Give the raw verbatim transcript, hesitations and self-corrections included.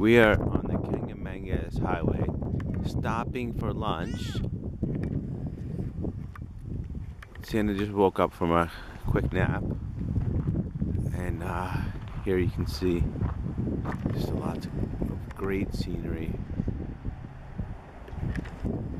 We are on the Kangamangas Highway, stopping for lunch. Sienna just woke up from a quick nap, and uh, here you can see just lots of great scenery.